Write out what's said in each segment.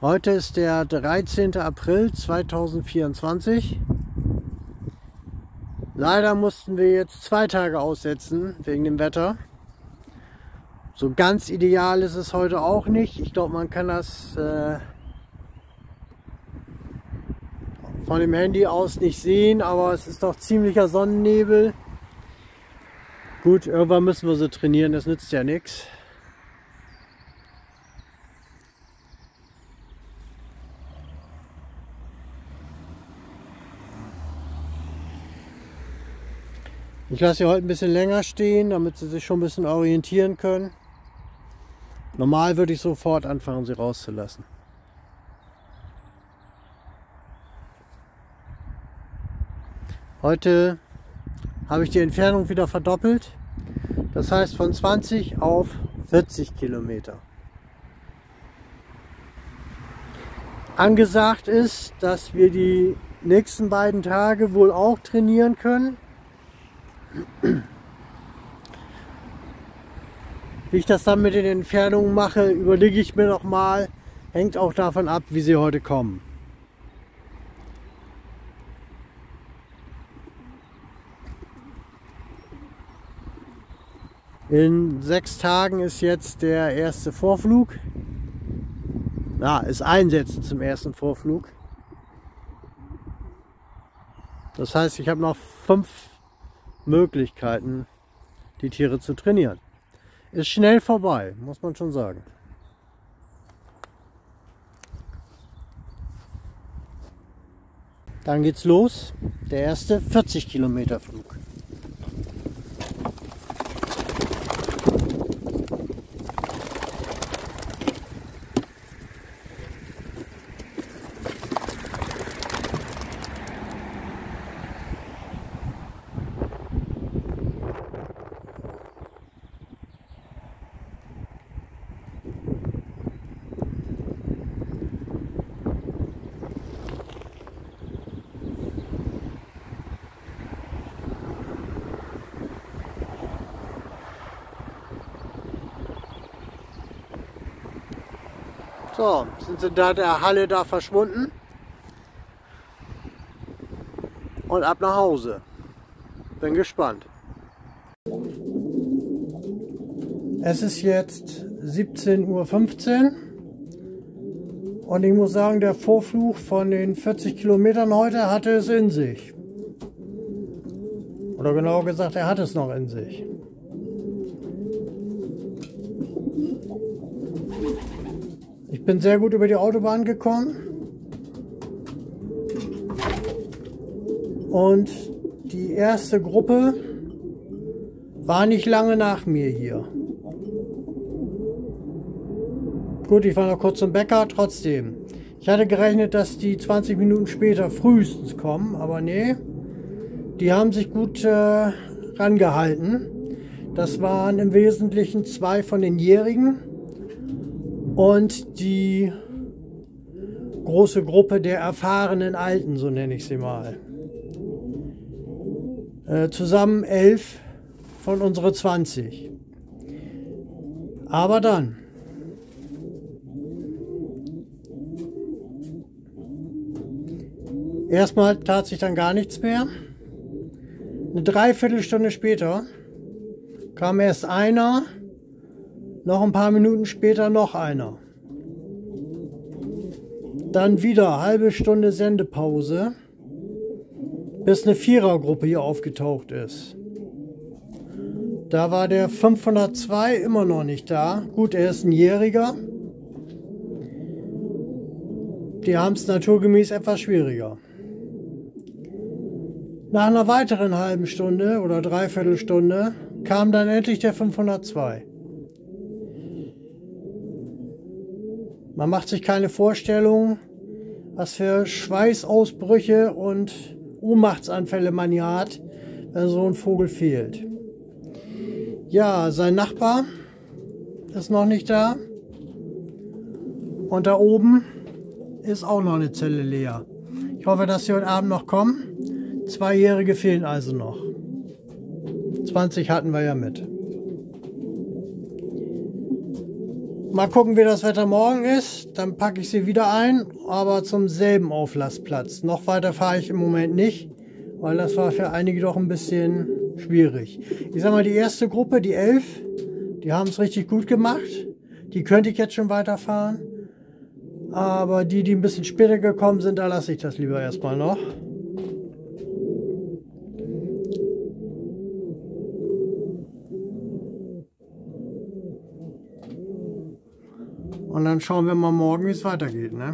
Heute ist der 13. April 2024. Leider mussten wir jetzt 2 Tage aussetzen wegen dem Wetter. So ganz ideal ist es heute auch nicht. Ich glaube, man kann das von dem Handy aus nicht sehen, aber es ist doch ziemlicher Sonnennebel. Gut, irgendwann müssen wir so trainieren, das nützt ja nichts. Ich lasse sie heute ein bisschen länger stehen, damit sie sich schon ein bisschen orientieren können. Normal würde ich sofort anfangen, sie rauszulassen. Heute habe ich die Entfernung wieder verdoppelt. Das heißt von 20 auf 40 Kilometer. Angesagt ist, dass wir die nächsten beiden Tage wohl auch trainieren können. Wie ich das dann mit den Entfernungen mache, überlege ich mir noch mal. Hängt auch davon ab, wie sie heute kommen. In 6 Tagen ist jetzt der erste Vorflug. Ja, ist Einsetzen zum ersten Vorflug. Das heißt, ich habe noch 5 Möglichkeiten, die Tiere zu trainieren. Ist schnell vorbei, muss man schon sagen. Dann geht's los, der erste 40 Kilometer Flug. So, sind sie da der Halle da verschwunden und ab nach Hause. Bin gespannt. Es ist jetzt 17:15 Uhr und ich muss sagen, der Vorflug von den 40 Kilometern heute hatte es in sich. Oder genauer gesagt, er hat es noch in sich. Ich bin sehr gut über die Autobahn gekommen und die erste Gruppe war nicht lange nach mir hier. Gut, ich war noch kurz zum Bäcker, trotzdem. Ich hatte gerechnet, dass die 20 Minuten später frühestens kommen, aber nee, die haben sich gut rangehalten. Das waren im Wesentlichen 2 von den Jährigen. Und die große Gruppe der erfahrenen Alten, so nenne ich sie mal. Zusammen 11 von unsere 20. Aber dann. Erstmal tat sich dann gar nichts mehr. Eine Dreiviertelstunde später kam erst einer. Noch ein paar Minuten später noch einer. Dann wieder halbe Stunde Sendepause, bis eine Vierergruppe hier aufgetaucht ist. Da war der 502 immer noch nicht da. Gut, er ist ein Jähriger. Die haben es naturgemäß etwas schwieriger. Nach einer weiteren halben Stunde oder Dreiviertelstunde kam dann endlich der 502. Man macht sich keine Vorstellung, was für Schweißausbrüche und Ohnmachtsanfälle man hier hat, wenn so ein Vogel fehlt. Ja, sein Nachbar ist noch nicht da. Und da oben ist auch noch eine Zelle leer. Ich hoffe, dass sie heute Abend noch kommen. 2-Jährige fehlen also noch. 20 hatten wir ja mit. Mal gucken, wie das Wetter morgen ist. Dann packe ich sie wieder ein, aber zum selben Auflassplatz. Noch weiter fahre ich im Moment nicht, weil das war für einige doch ein bisschen schwierig. Ich sag mal, die erste Gruppe, die 11, die haben es richtig gut gemacht. Die könnte ich jetzt schon weiterfahren. Aber die ein bisschen später gekommen sind, da lasse ich das lieber erstmal noch. Und dann schauen wir mal morgen, wie es weitergeht, ne?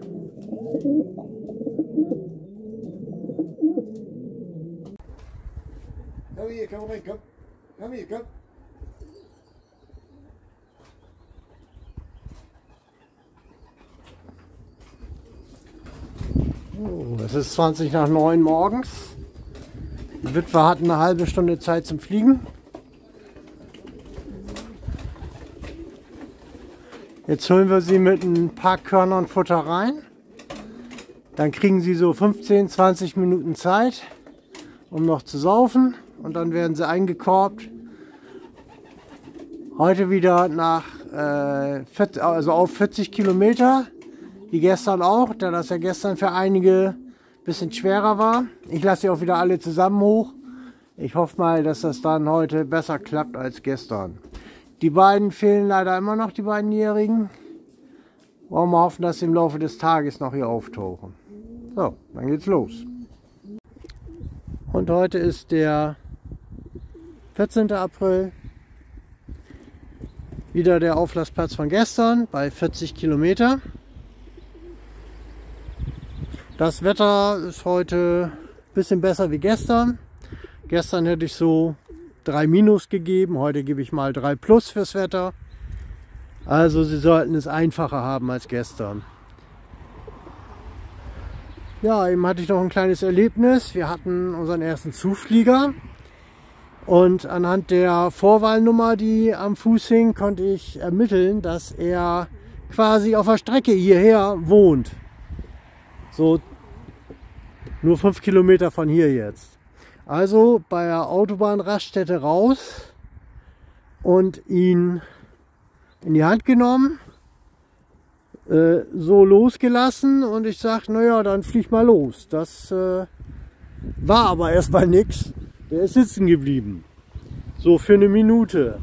Komm hier, komm rein, komm. Komm hier, komm. Es ist 20 nach 9 morgens. Die Witwe hat eine halbe Stunde Zeit zum Fliegen. Jetzt holen wir sie mit ein paar Körnern Futter rein. Dann kriegen sie so 15, 20 Minuten Zeit, um noch zu saufen. Und dann werden sie eingekorbt. Heute wieder nach auf 40 Kilometer. Wie gestern auch, da das ja gestern für einige ein bisschen schwerer war. Ich lasse sie auch wieder alle zusammen hoch. Ich hoffe mal, dass das dann heute besser klappt als gestern. Die beiden fehlen leider immer noch, die beiden Jährigen. Wollen wir hoffen, dass sie im Laufe des Tages noch hier auftauchen. So, dann geht's los. Und heute ist der 14. April. Wieder der Auflassplatz von gestern bei 40 Kilometer. Das Wetter ist heute ein bisschen besser wie gestern. Gestern hätte ich so 3- gegeben, heute gebe ich mal 3+ fürs Wetter. Also sie sollten es einfacher haben als gestern. Ja, eben hatte ich noch ein kleines Erlebnis. Wir hatten unseren ersten Zuflieger und anhand der Vorwahlnummer, die am Fuß hing, konnte ich ermitteln, dass er quasi auf der Strecke hierher wohnt. So nur 5 Kilometer von hier jetzt. Also bei der Autobahnraststätte raus und ihn in die Hand genommen, so losgelassen und ich sage, naja, dann flieg mal los. Das war aber erstmal nichts. Der ist sitzen geblieben. So für eine Minute.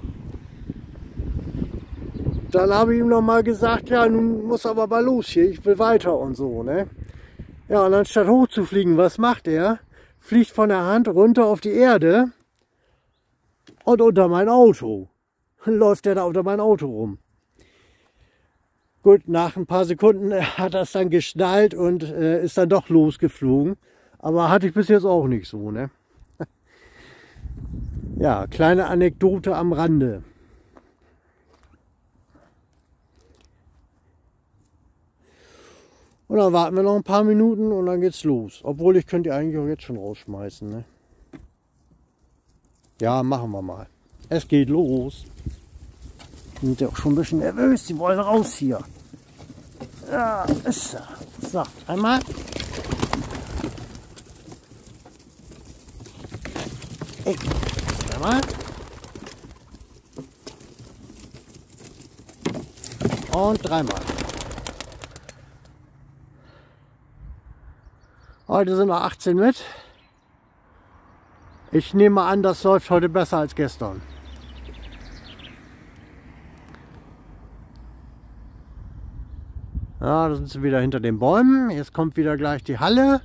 Dann habe ich ihm noch mal gesagt, ja, nun muss aber mal los hier, ich will weiter und so, ne? Ja, und anstatt hochzufliegen, was macht er? Fliegt von der Hand runter auf die Erde und unter mein Auto. Läuft er da unter mein Auto rum. Gut, nach ein paar Sekunden hat er es dann geschnallt und ist dann doch losgeflogen. Aber hatte ich bis jetzt auch nicht so, ne? Ja, kleine Anekdote am Rande. Und dann warten wir noch ein paar Minuten und dann geht's los. Obwohl, ich könnte die eigentlich auch jetzt schon rausschmeißen, ne? Ja, machen wir mal. Es geht los. Sind ja auch schon ein bisschen nervös, die wollen raus hier. Ja, ist er. So, einmal. Einmal. Und 3-mal. Heute sind noch 18 mit. Ich nehme an, das läuft heute besser als gestern. Ja, da sind sie wieder hinter den Bäumen. Jetzt kommt wieder gleich die Halle.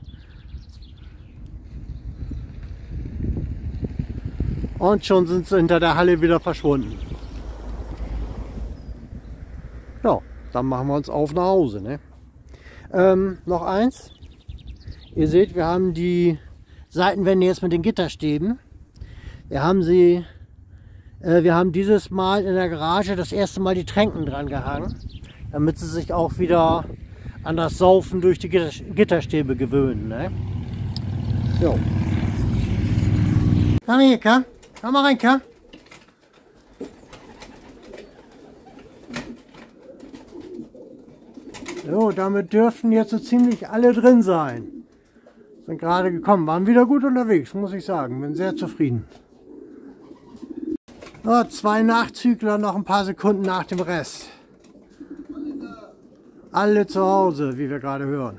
Und schon sind sie hinter der Halle wieder verschwunden. Ja, dann machen wir uns auf nach Hause, ne? Noch eins. Ihr seht, wir haben die Seitenwände jetzt mit den Gitterstäben. Wir haben dieses Mal in der Garage das erste Mal die Tränken dran gehangen, damit sie sich auch wieder an das Saufen durch die Gitterstäbe gewöhnen. Ne? So. Komm hier, komm. Komm mal rein, komm. So, damit dürften jetzt so ziemlich alle drin sein. Sind gerade gekommen, waren wieder gut unterwegs, muss ich sagen. Bin sehr zufrieden. So, 2 Nachzügler, noch ein paar Sekunden nach dem Rest. Alle zu Hause, wie wir gerade hören.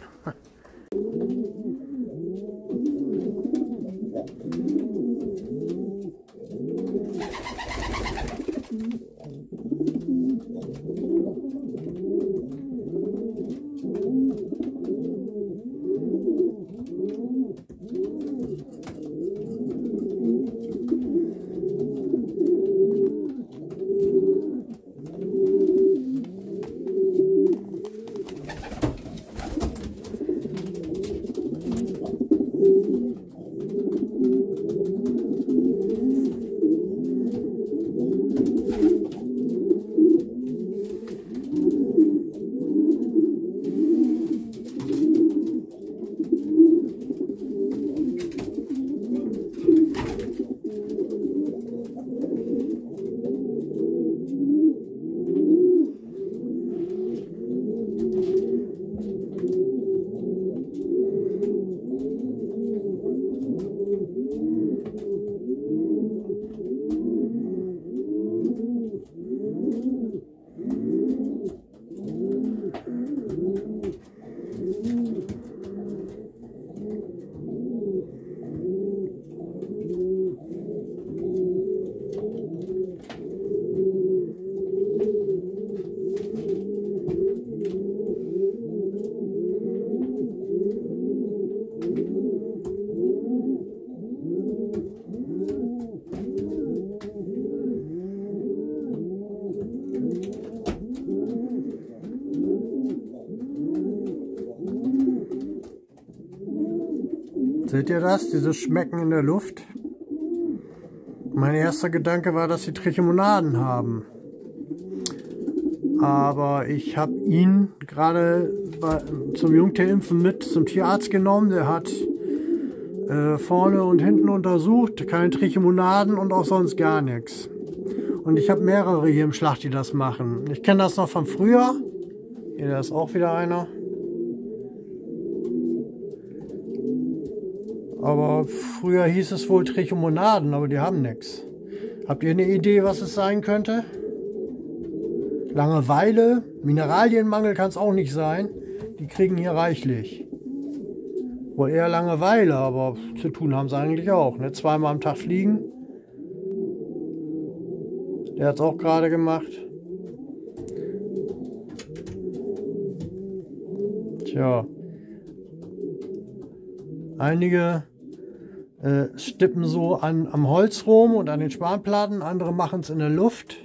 Seht ihr das? Dieses Schmecken in der Luft? Mein erster Gedanke war, dass sie Trichomonaden haben. Aber ich habe ihn gerade zum Jungtierimpfen mit zum Tierarzt genommen. Der hat vorne und hinten untersucht. Keine Trichomonaden und auch sonst gar nichts. Und ich habe mehrere hier im Schlacht, die das machen. Ich kenne das noch von früher. Hier, da ist auch wieder einer. Aber früher hieß es wohl Trichomonaden, aber die haben nichts. Habt ihr eine Idee, was es sein könnte? Langeweile, Mineralienmangel kann es auch nicht sein. Die kriegen hier reichlich. Wohl eher Langeweile, aber zu tun haben sie eigentlich auch. Ne? Zweimal am Tag fliegen. Der hat es auch gerade gemacht. Tja. Einige stippen so am Holz rum und an den Spanplatten, andere machen es in der Luft.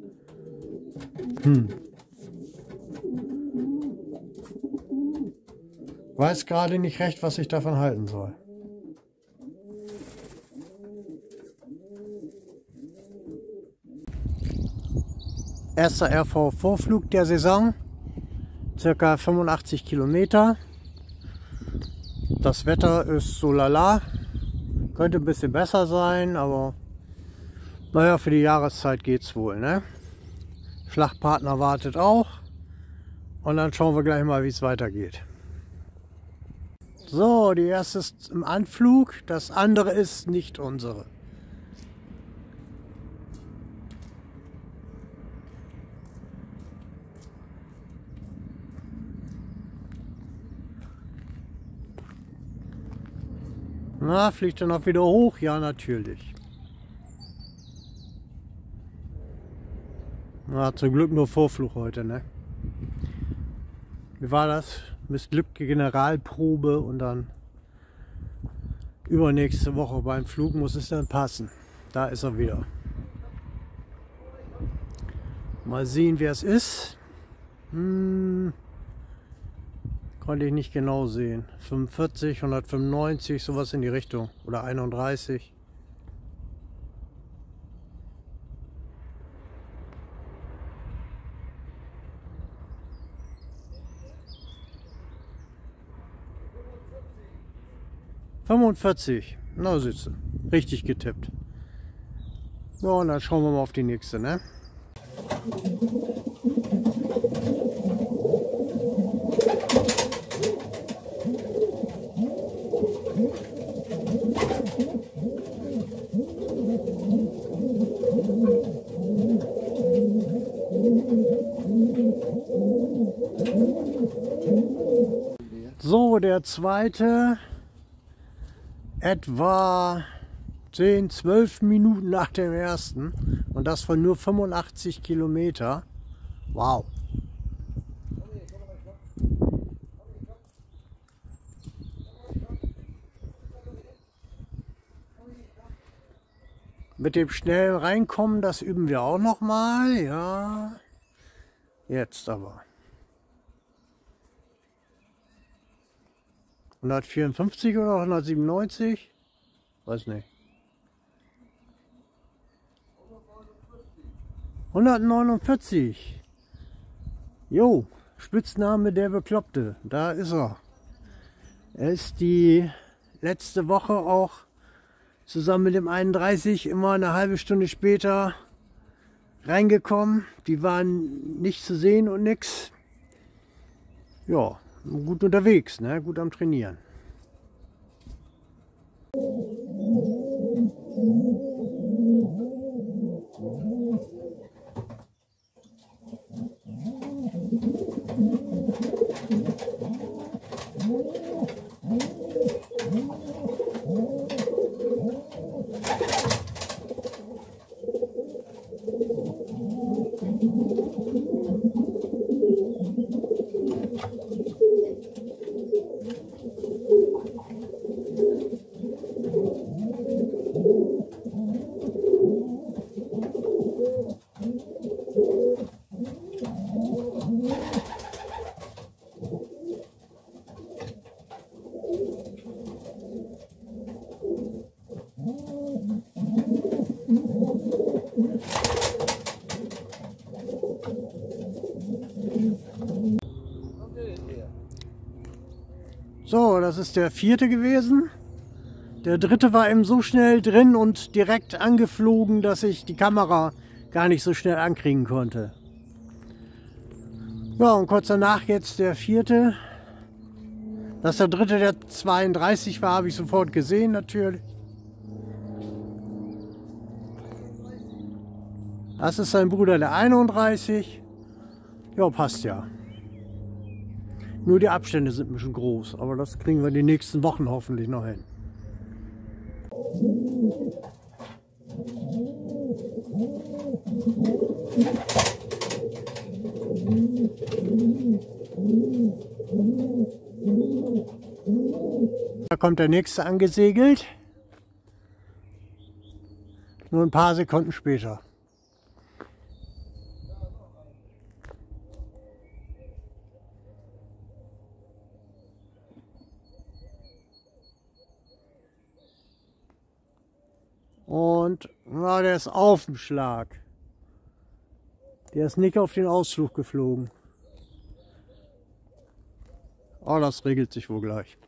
Weiß gerade nicht recht, was ich davon halten soll. Erster RV-Vorflug der Saison, circa 85 Kilometer. Das Wetter ist so lala. Könnte ein bisschen besser sein, aber naja, für die Jahreszeit geht's wohl, ne? Schlachtpartner wartet auch. Und dann schauen wir gleich mal, wie es weitergeht. So, die erste ist im Anflug, das andere ist nicht unsere. Na, fliegt er noch wieder hoch? Ja, natürlich. Na, zum Glück nur Vorflug heute, ne? Wie war das? Missglückte Generalprobe und dann übernächste Woche beim Flug muss es dann passen. Da ist er wieder. Mal sehen, wer es ist. Konnte ich nicht genau sehen. 45, 195, sowas in die Richtung. Oder 31. »45«. Na, sitze. Richtig getippt. So, und dann schauen wir mal auf die nächste, ne? So, der zweite etwa 10, 12 Minuten nach dem ersten und das von nur 85 Kilometer. Wow. Mit dem schnellen Reinkommen, das üben wir auch noch mal. Ja, jetzt aber. 154 oder 197? Weiß nicht. 149. Jo, Spitzname der Bekloppte. Da ist er. Er ist die letzte Woche auch zusammen mit dem 31 immer eine halbe Stunde später reingekommen. Die waren nicht zu sehen und nix. Ja, gut unterwegs, ne? Gut am Trainieren. So, das ist der vierte gewesen. Der dritte war eben so schnell drin und direkt angeflogen, dass ich die Kamera gar nicht so schnell ankriegen konnte. Ja, und kurz danach jetzt der vierte. Dass der dritte der 32 war, habe ich sofort gesehen natürlich. Das ist sein Bruder der 31. Ja, passt ja. Nur die Abstände sind ein bisschen groß, aber das kriegen wir die nächsten Wochen hoffentlich noch hin. Da kommt der nächste angesegelt. Nur ein paar Sekunden später. Und na, der ist auf dem Schlag. Der ist nicht auf den Ausflug geflogen. Oh, das regelt sich wohl gleich.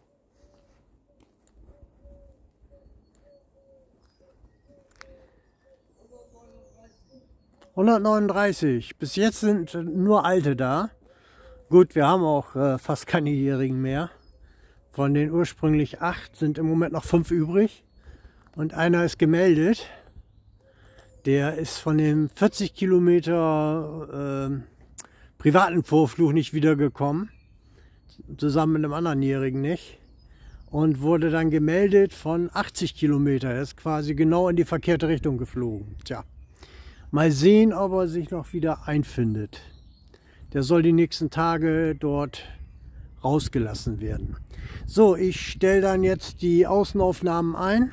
...139. Bis jetzt sind nur Alte da. Gut, wir haben auch fast keine Jährigen mehr. Von den ursprünglich 8 sind im Moment noch 5 übrig. Und einer ist gemeldet. Der ist von dem 40 Kilometer privaten Vorflug nicht wiedergekommen. Zusammen mit einem anderen Jährigen nicht. Und wurde dann gemeldet von 80 Kilometer. Er ist quasi genau in die verkehrte Richtung geflogen. Tja. Mal sehen, ob er sich noch wieder einfindet. Der soll die nächsten Tage dort rausgelassen werden. So, ich stelle dann jetzt die Außenaufnahmen ein.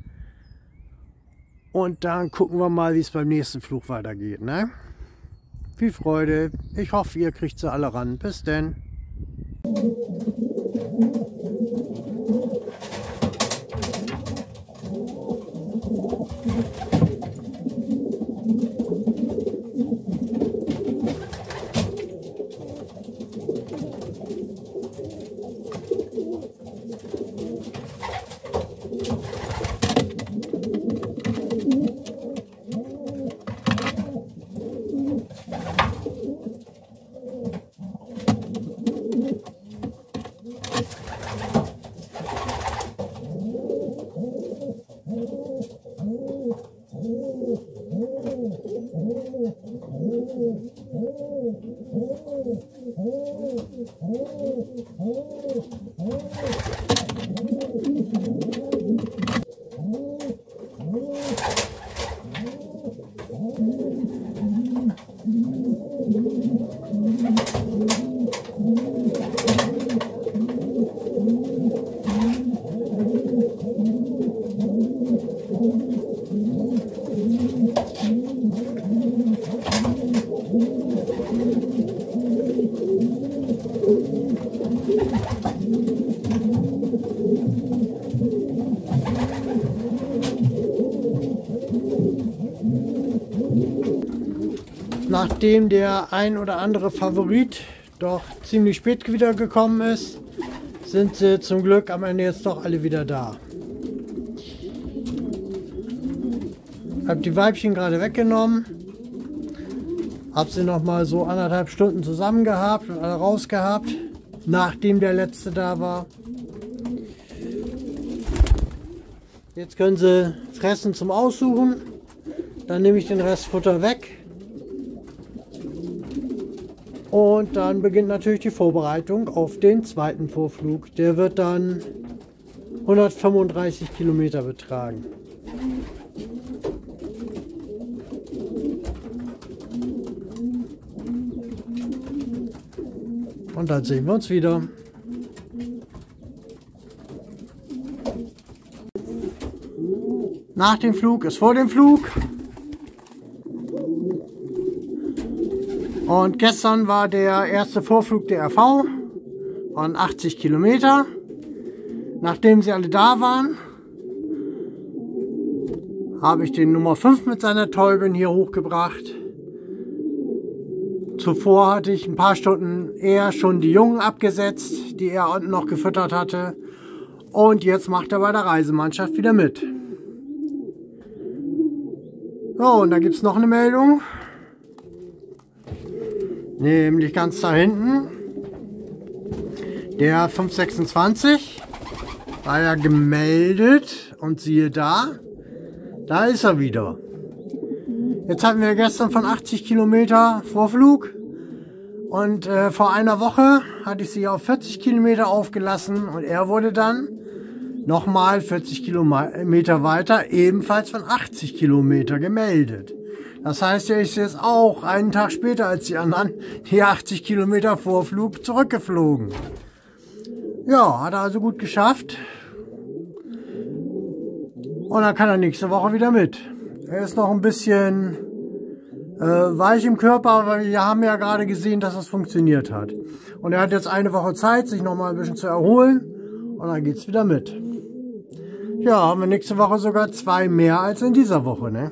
Und dann gucken wir mal, wie es beim nächsten Flug weitergeht. Ne? Viel Freude. Ich hoffe, ihr kriegt sie alle ran. Bis denn. Nachdem der ein oder andere Favorit doch ziemlich spät wieder gekommen ist, sind sie zum Glück am Ende jetzt doch alle wieder da. Habe die Weibchen gerade weggenommen, habe sie noch mal so 1,5 Stunden zusammen gehabt und alle rausgehabt, nachdem der letzte da war. Jetzt können sie fressen zum Aussuchen, dann nehme ich den Rest Futter weg. Und dann beginnt natürlich die Vorbereitung auf den zweiten Vorflug. Der wird dann 135 Kilometer betragen. Und dann sehen wir uns wieder. Nach dem Flug ist vor dem Flug. Und gestern war der erste Vorflug der RV, waren 80 Kilometer. Nachdem sie alle da waren, habe ich den Nummer 5 mit seiner Täubin hier hochgebracht. Zuvor hatte ich ein paar Stunden eher schon die Jungen abgesetzt, die er unten noch gefüttert hatte. Und jetzt macht er bei der Reisemannschaft wieder mit. So, und da gibt es noch eine Meldung. Nämlich ganz da hinten, der 526 war ja gemeldet und siehe da, da ist er wieder. Jetzt hatten wir gestern von 80 Kilometer Vorflug und vor einer Woche hatte ich sie auf 40 Kilometer aufgelassen und er wurde dann nochmal 40 Kilometer weiter, ebenfalls von 80 Kilometer gemeldet. Das heißt, er ist jetzt auch einen Tag später als die anderen, die 80 Kilometer Vorflug zurückgeflogen. Ja, hat er also gut geschafft. Und dann kann er nächste Woche wieder mit. Er ist noch ein bisschen weich im Körper, aber wir haben ja gerade gesehen, dass das funktioniert hat. Und er hat jetzt eine Woche Zeit, sich noch mal ein bisschen zu erholen. Und dann geht's wieder mit. Ja, haben wir nächste Woche sogar 2 mehr als in dieser Woche, ne?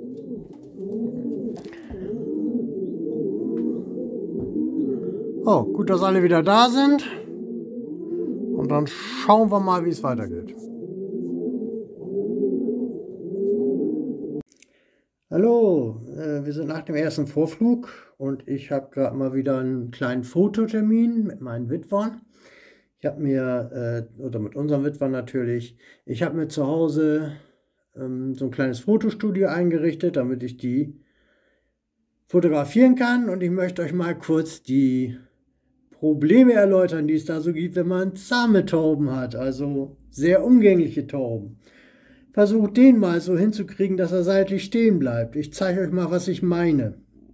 Oh, gut, dass alle wieder da sind. Und dann schauen wir mal, wie es weitergeht. Hallo, wir sind nach dem ersten Vorflug und ich habe gerade mal wieder einen kleinen Fototermin mit meinen Witwern. Ich habe mir, oder mit unseren Witwern natürlich, ich habe mir zu Hause so ein kleines Fotostudio eingerichtet, damit ich die fotografieren kann. Und ich möchte euch mal kurz die Probleme erläutern, die es da so gibt, wenn man zahme Tauben hat, also sehr umgängliche Tauben. Versucht den mal so hinzukriegen, dass er seitlich stehen bleibt. Ich zeige euch mal, was ich meine.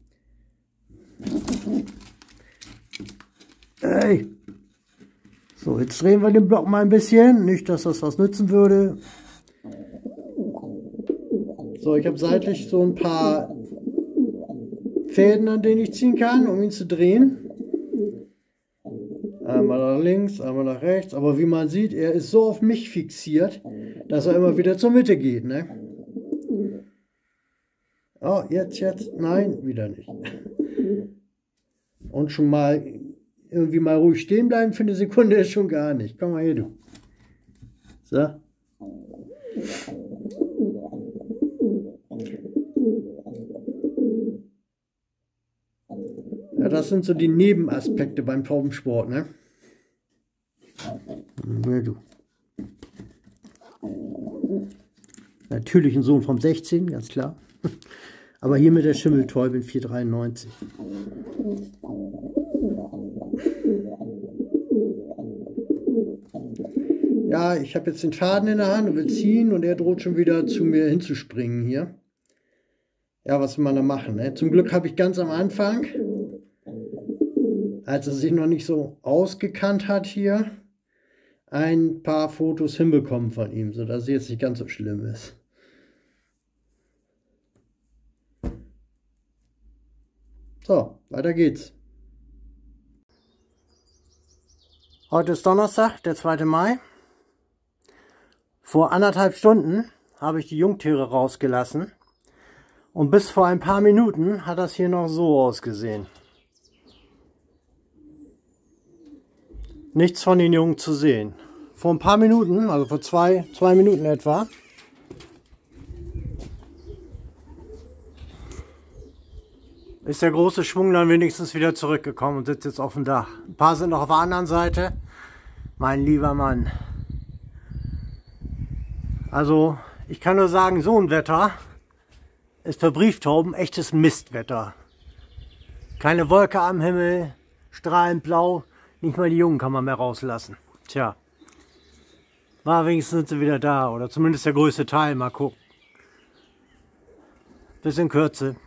Hey. So, jetzt drehen wir den Block mal ein bisschen, nicht, dass das was nützen würde. So, ich habe seitlich so ein paar Fäden, an denen ich ziehen kann, um ihn zu drehen. Einmal nach links, einmal nach rechts. Aber wie man sieht, er ist so auf mich fixiert, dass er immer wieder zur Mitte geht, ne? Oh, jetzt, nein, wieder nicht. Und schon mal irgendwie mal ruhig stehen bleiben für eine Sekunde ist schon gar nicht. Komm mal her, du. So. Ja, das sind so die Nebenaspekte beim Taubensport, ne? Ja, du. Natürlich ein Sohn vom 16, ganz klar. Aber hier mit der Schimmeltäubin 493. Ja, ich habe jetzt den Faden in der Hand und will ziehen und er droht schon wieder zu mir hinzuspringen hier. Ja, was will man da machen, ne? Zum Glück habe ich ganz am Anfang, als er sich noch nicht so ausgekannt hat hier, ein paar Fotos hinbekommen von ihm, sodass es jetzt nicht ganz so schlimm ist. So, weiter geht's. Heute ist Donnerstag, der 2. Mai. Vor 1,5 Stunden habe ich die Jungtiere rausgelassen. Und bis vor ein paar Minuten hat das hier noch so ausgesehen. Nichts von den Jungen zu sehen. Vor ein paar Minuten, also vor zwei Minuten etwa, ist der große Schwung dann wenigstens wieder zurückgekommen und sitzt jetzt auf dem Dach. Ein paar sind noch auf der anderen Seite. Mein lieber Mann. Also, ich kann nur sagen, so ein Wetter ist für Brieftauben echtes Mistwetter. Keine Wolke am Himmel, strahlend blau, nicht mal die Jungen kann man mehr rauslassen. Tja, war wenigstens sind sie wieder da, oder zumindest der größte Teil, mal gucken. Bis in Kürze.